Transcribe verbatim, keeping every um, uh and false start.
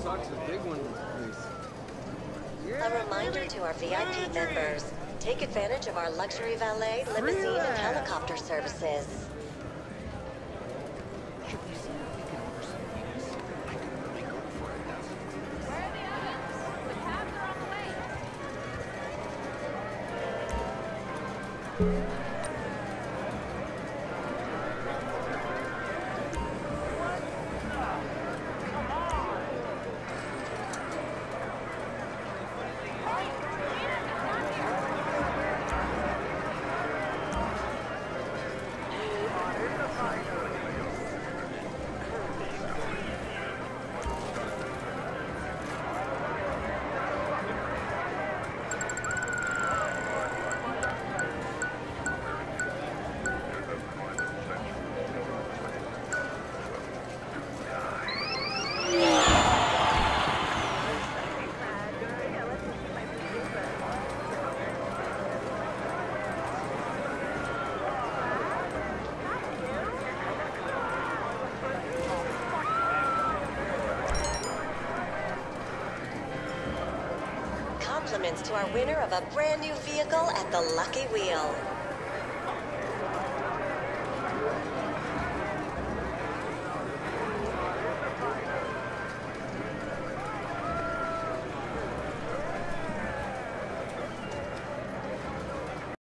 talk to the big one, please. Yeah, A reminder to our V I P members, take advantage of our luxury valet, limousine, and helicopter services. Compliments to our winner of a brand new vehicle at the Lucky Wheel.